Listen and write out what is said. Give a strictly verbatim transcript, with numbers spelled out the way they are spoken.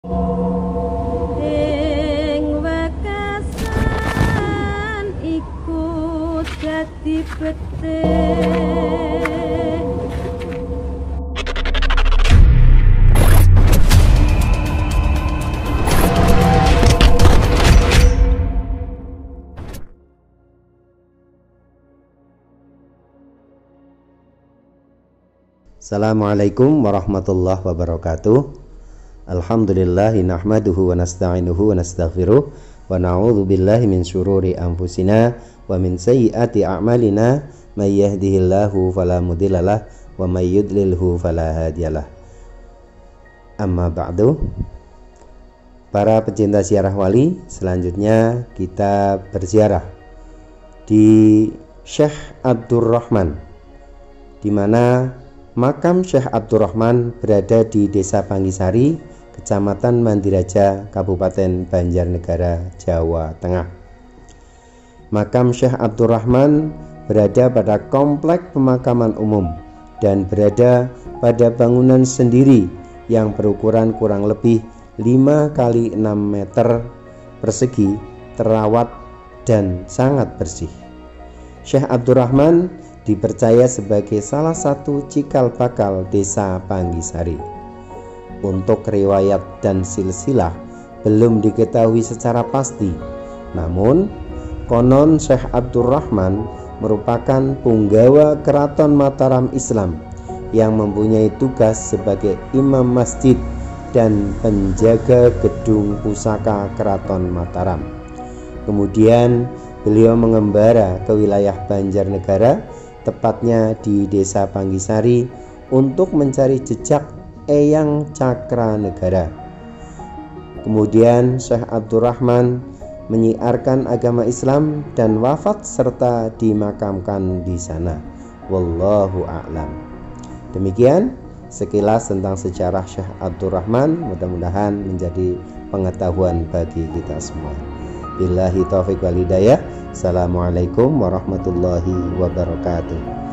Ing wekasan iku dadi betih. Assalamualaikum warahmatullahi wabarakatuh. Alhamdulillahi nahmaduhu wa nasta'inuhu wa nastaghfiruh wa na'udzu billahi min syururi anfusina wa min sayyiati a'malina may yahdihillahu fala mudhillalah wa may yudlilhu fala hadiyalah. Amma ba'du. Para pecinta ziarah wali, selanjutnya kita berziarah di Syekh Abdurrahman, di mana makam Syekh Abdurrahman berada di Desa Panggisari, Kecamatan Mandiraja, Kabupaten Banjarnegara, Jawa Tengah. Makam Syekh Abdurrahman berada pada komplek pemakaman umum dan berada pada bangunan sendiri yang berukuran kurang lebih lima kali enam meter persegi, terawat dan sangat bersih. Syekh Abdurrahman dipercaya sebagai salah satu cikal bakal Desa Panggisari. Untuk riwayat dan silsilah belum diketahui secara pasti, namun konon Syekh Abdurrahman merupakan punggawa Keraton Mataram Islam yang mempunyai tugas sebagai imam masjid dan penjaga gedung pusaka Keraton Mataram. Kemudian beliau mengembara ke wilayah Banjarnegara, tepatnya di Desa Panggisari, untuk mencari jejak Eyang Cakranegara. Kemudian Syekh Abdurrahman menyiarkan agama Islam dan wafat serta dimakamkan di sana. Wallahu a'lam. Demikian sekilas tentang sejarah Syekh Abdurrahman, mudah-mudahan menjadi pengetahuan bagi kita semua. Billahi taufiq wal hidayah. Assalamualaikum warahmatullahi wabarakatuh.